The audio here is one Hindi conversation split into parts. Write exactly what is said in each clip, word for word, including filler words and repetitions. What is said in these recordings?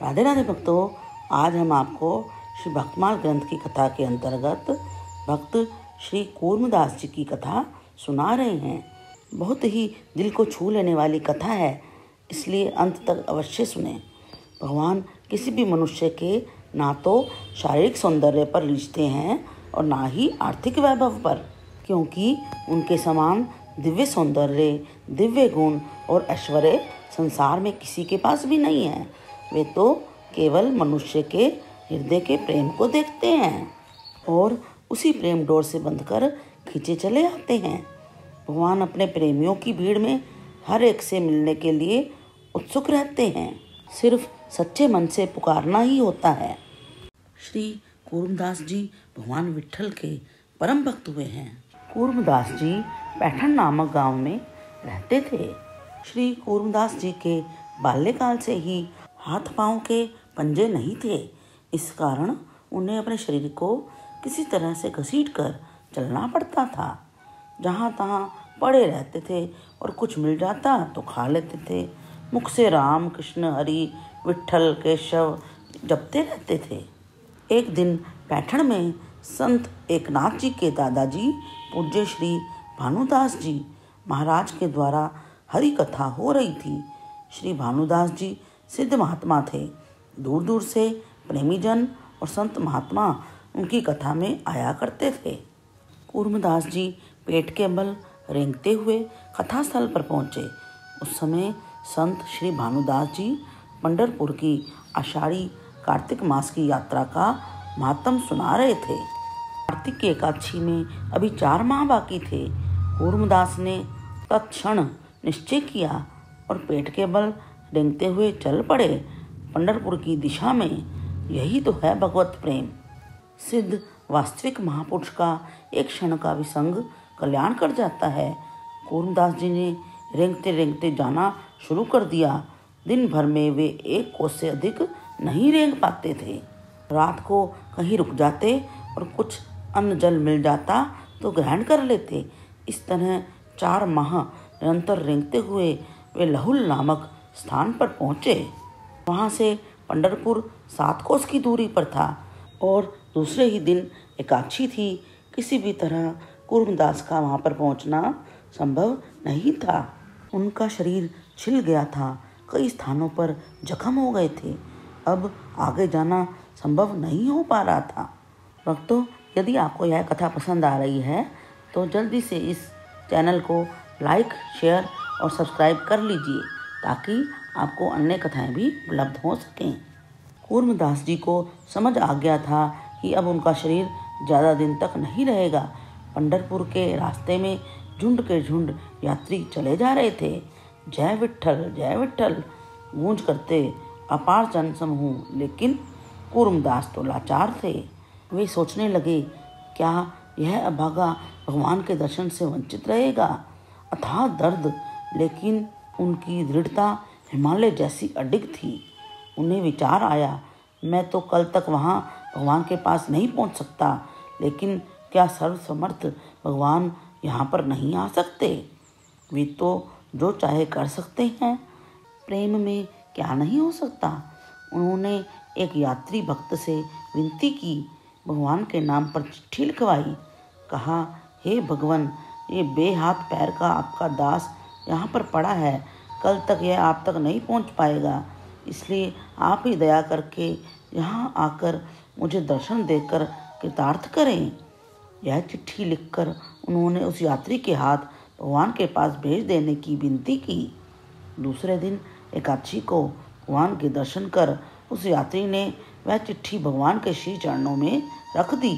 राधे राधे भक्तों, आज हम आपको श्री भक्तमाल ग्रंथ की कथा के अंतर्गत भक्त श्री कूर्मदास जी की कथा सुना रहे हैं। बहुत ही दिल को छू लेने वाली कथा है, इसलिए अंत तक अवश्य सुने। भगवान किसी भी मनुष्य के ना तो शारीरिक सौंदर्य पर रीझते हैं और ना ही आर्थिक वैभव पर, क्योंकि उनके समान दिव्य सौंदर्य, दिव्य गुण और ऐश्वर्य संसार में किसी के पास भी नहीं है। वे तो केवल मनुष्य के हृदय के प्रेम को देखते हैं और उसी प्रेम डोर से बंधकर खींचे चले आते हैं। भगवान अपने प्रेमियों की भीड़ में हर एक से मिलने के लिए उत्सुक रहते हैं। सिर्फ सच्चे मन से पुकारना ही होता है। श्री कूर्मदास जी भगवान विट्ठल के परम भक्त हुए हैं। कूर्मदास जी पैठण नामक गांव में रहते थे। श्री कूर्मदास जी के बाल्यकाल से ही हाथ पांव के पंजे नहीं थे। इस कारण उन्हें अपने शरीर को किसी तरह से घसीट कर चलना पड़ता था। जहाँ तहाँ पड़े रहते थे और कुछ मिल जाता तो खा लेते थे। मुख से राम कृष्ण हरि विट्ठल केशव जपते रहते थे। एक दिन पैठण में संत एकनाथ जी के दादाजी पूज्य श्री भानुदास जी महाराज के द्वारा हरि कथा हो रही थी। श्री भानुदास जी सिद्ध महात्मा थे। दूर दूर से प्रेमी जन और संत महात्मा उनकी कथा में आया करते थे। कूर्मदास जी पेट के बल रेंगते हुए कथा स्थल पर पहुँचे। उस समय संत श्री भानुदास जी पंढरपुर की आषाढ़ी कार्तिक मास की यात्रा का महात्म सुना रहे थे। कार्तिक की एकादशी में अभी चार माह बाकी थे। कूर्मदास ने तत्क्षण निश्चय किया और पेट के बल रेंगते हुए चल पड़े पंढरपुर की दिशा में। यही तो है भगवत प्रेम। सिद्ध वास्तविक महापुरुष का एक क्षण का भी संग कल्याण कर जाता है। कूर्मदास जी ने रेंगते रेंगते जाना शुरू कर दिया। दिन भर में वे एक कोस से अधिक नहीं रेंग पाते थे। रात को कहीं रुक जाते और कुछ अन्न जल मिल जाता तो ग्रहण कर लेते। इस तरह चार माह निरंतर रेंगते हुए वे लहुल नामक स्थान पर पहुँचे। वहाँ से पंढरपुर सात कोस की दूरी पर था और दूसरे ही दिन एकादशी थी। किसी भी तरह कूर्मदास का वहाँ पर पहुँचना संभव नहीं था। उनका शरीर छिल गया था, कई स्थानों पर जख्म हो गए थे। अब आगे जाना संभव नहीं हो पा रहा था। भक्तों, यदि आपको यह कथा पसंद आ रही है तो जल्दी से इस चैनल को लाइक, शेयर और सब्सक्राइब कर लीजिए ताकि आपको अन्य कथाएं भी उपलब्ध हो सकें। कूर्मदास जी को समझ आ गया था कि अब उनका शरीर ज़्यादा दिन तक नहीं रहेगा। पंढरपुर के रास्ते में झुंड के झुंड यात्री चले जा रहे थे। जय विट्ठल जय विट्ठल गूंज करते अपार जन समूह, लेकिन कूर्मदास तो लाचार थे। वे सोचने लगे, क्या यह अभागा भगवान के दर्शन से वंचित रहेगा? अथाह दर्द, लेकिन उनकी दृढ़ता हिमालय जैसी अडिग थी। उन्हें विचार आया, मैं तो कल तक वहाँ भगवान के पास नहीं पहुँच सकता, लेकिन क्या सर्वसमर्थ भगवान यहाँ पर नहीं आ सकते? वे तो जो चाहे कर सकते हैं। प्रेम में क्या नहीं हो सकता? उन्होंने एक यात्री भक्त से विनती की, भगवान के नाम पर चिट्ठी लिखवाई। कहा, हे भगवान, ये बेहाथ पैर का आपका दास यहाँ पर पड़ा है। कल तक यह आप तक नहीं पहुँच पाएगा, इसलिए आप ही दया करके यहाँ आकर मुझे दर्शन देकर कृतार्थ करें। यह चिट्ठी लिखकर उन्होंने उस यात्री के हाथ भगवान के पास भेज देने की विनती की। दूसरे दिन एकादशी को भगवान के दर्शन कर उस यात्री ने वह चिट्ठी भगवान के श्री चरणों में रख दी।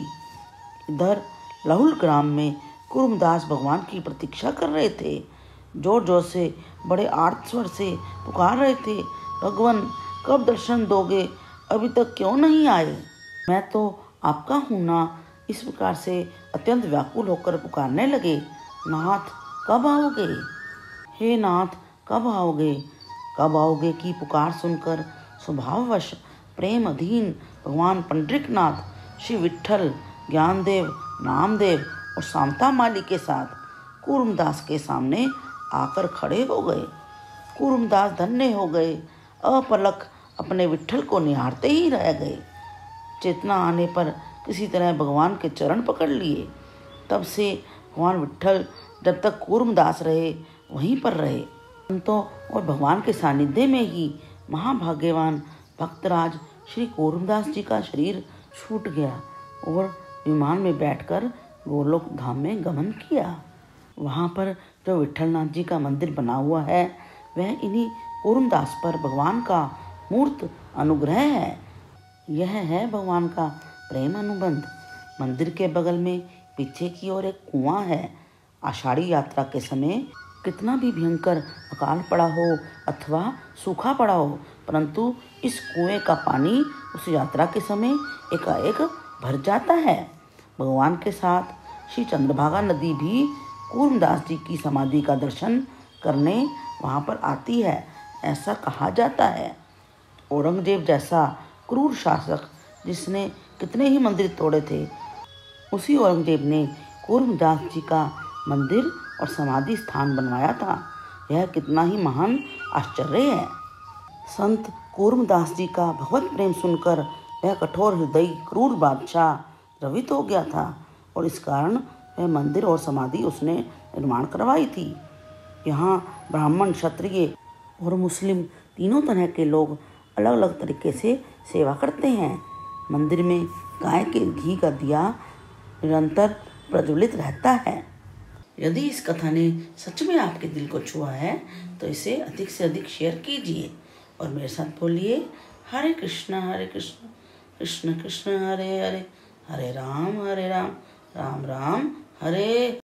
इधर लहुल ग्राम में कूर्मदास भगवान की प्रतीक्षा कर रहे थे। जोर जोर से बड़े आर्त स्वर से पुकार रहे थे, भगवान कब दर्शन दोगे? अभी तक क्यों नहीं आए? मैं तो आपका हूँ ना। इस प्रकार से अत्यंत व्याकुल होकर पुकारने लगे, नाथ कब आओगे? हे नाथ कब आओगे? कब आओगे की पुकार सुनकर स्वभाववश प्रेम अधीन भगवान पंडरीकनाथ श्री विट्ठल, ज्ञानदेव, नामदेव और शांता माली के साथ कूर्मदास के सामने आकर खड़े हो गए। कूर्मदास धन्य हो गए। अपलक अपने विट्ठल को निहारते ही रह गए। चेतना आने पर किसी तरह भगवान के चरण पकड़ लिए। तब से भगवान विट्ठल जब तक कूर्मदास रहे वहीं पर रहे। संतों और भगवान के सानिध्य में ही महाभाग्यवान भक्तराज श्री कूर्मदास जी का शरीर छूट गया और विमान में बैठकर गोलोक धाम में गमन किया। वहाँ पर जो विट्ठलनाथ जी का मंदिर बना हुआ है वह इन्हीं कूर्मदास पर भगवान का मूर्त अनुग्रह है। यह है भगवान का प्रेम अनुबंध। मंदिर के बगल में पीछे की ओर एक कुआं है। आषाढ़ी यात्रा के समय कितना भी भयंकर अकाल पड़ा हो अथवा सूखा पड़ा हो, परंतु इस कुएं का पानी उस यात्रा के समय एकाएक भर जाता है। भगवान के साथ श्री चंद्रभागा नदी भी कूर्मदास जी की समाधि का दर्शन करने वहाँ पर आती है, ऐसा कहा जाता है। औरंगजेब जैसा क्रूर शासक जिसने कितने ही मंदिर तोड़े थे, उसी औरंगजेब ने कूर्मदास जी का मंदिर और समाधि स्थान बनवाया था। यह कितना ही महान आश्चर्य है। संत कूर्मदास जी का भगवत प्रेम सुनकर वह कठोर हृदयी क्रूर बादशाह द्रवित हो गया था और इस कारण वह मंदिर और समाधि उसने निर्माण करवाई थी। यहाँ ब्राह्मण, क्षत्रिय और मुस्लिम तीनों तरह के लोग अलग अलग तरीके से सेवा करते हैं। मंदिर में गाय के घी का दिया निरंतर प्रज्वलित रहता है। यदि इस कथा ने सच में आपके दिल को छुआ है तो इसे अधिक से अधिक शेयर कीजिए और मेरे साथ बोलिए, हरे कृष्णा हरे कृष्णा कृष्ण कृष्ण हरे हरे, हरे राम हरे राम राम राम हरे